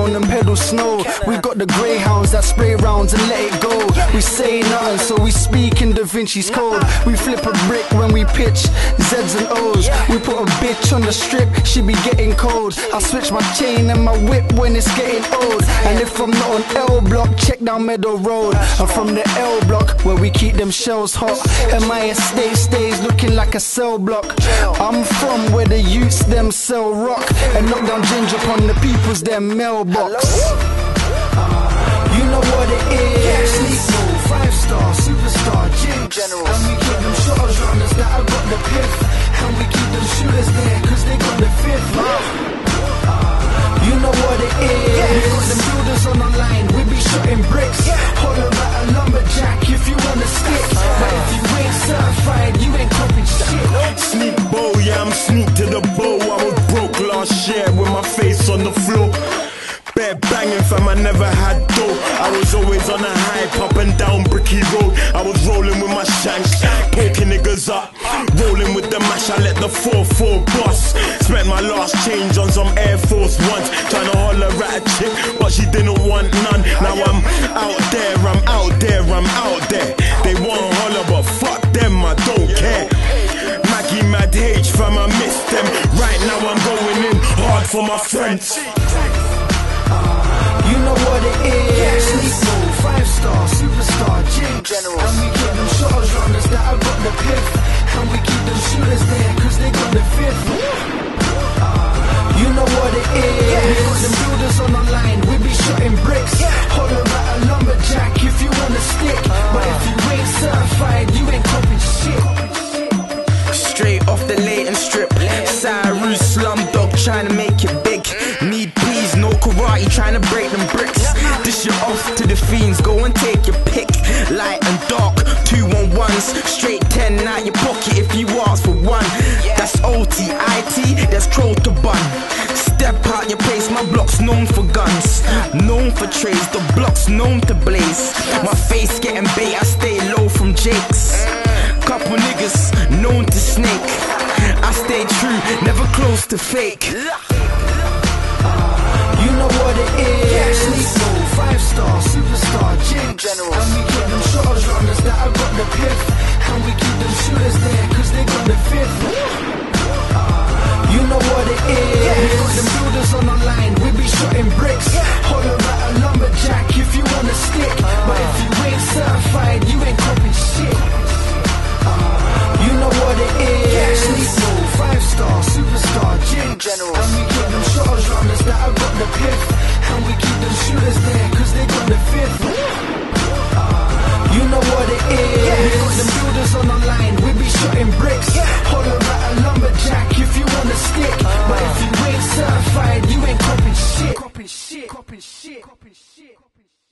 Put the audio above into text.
down and pedal snow. We got the greyhounds that spray rounds and let it go. We say nothing, so we speak in Da Vinci's code. We flip a brick when we pitch Z's and O's. We put a bitch on the strip, she be getting cold. I switch my chain and my whip when it's getting old. And if I'm not on L block, check down Meadow Road. I'm from the L block where we keep them shells hot, and my estate stays looking like a cell block. I'm from where the youths them sell rock and knock down ginger upon the people's them mailbox. You know what it is. Sleepo, 5-star, superstar, Generals. And we keep them shotters runners that have got the piff. And we keep them shooters there cause they got the fifth. You know what it is. We got them builders on the line, we be shooting bricks. Holler at a lumberjack if you wanna stick. But if you ain't certified, you ain't copying shit. Sneak bow, yeah, I'm sneak to the bow. I was broke last year with my face on the floor. Bare banging fam, I never had dough. I was always on a hype, up and down Bricky Road. I was rolling with my shanks, poking niggas up. Rolling with the mash, I let the 4-4 boss. Spent my last change on some Air Force Ones, trying to holler at a chick, but she didn't want none. Now I'm out there, I'm out there, I'm out there. They want holler, but fuck them, I don't care. Maggie Mad H fam, I miss them. Right now I'm going in hard for my friends. You know what it is. Sleepo, 5-star, superstar, Generals. And we keep them shotters runners that have got the piff. And we keep them shooters there cause they got the fifth. You know what it is. We got them builders on the line, we be shooting bricks. Holler at a lumberjack if you wanna stick. But if you ain't certified, you ain't copying shit. Straight off the Leighton strip, Cyrus Slumdog trying to make it big. Need peas, no karate, trying to break them bricks. This shit off to the fiends, go and take your pick. Light and dark, 2-1-1s, straight 10 out your pocket if you ask for one. That's OT, IT, that's crow to bun. Step out your place, my block's known for guns, known for trades, the block's known to blaze. My face getting bait, I stay low from Jake's. Couple niggas known to snake. I stay true, never close to fake. You know what it is. Sleepo, 5-star, superstar, Generals. And we keep them shotters runners that have got the piff. And we keep them shooters there cause they got the fifth. You know what it is. We got them builders on the line, we be shooting bricks. Holler at a lumberjack if you wanna stick. But if you ain't certified, you ain't copying shit. You know what it is. Sleepo, 5-star, superstar, Generals. And we keep them shotters runners that have got the piff. And we keep them shooters there cause they got the fifth. You know what it is. We got them builders on the line, we be shooting bricks. Holler at a lumberjack if you wanna stick. But if you ain't certified, you ain't copying shit. Copying shit. Copying shit. Copying shit.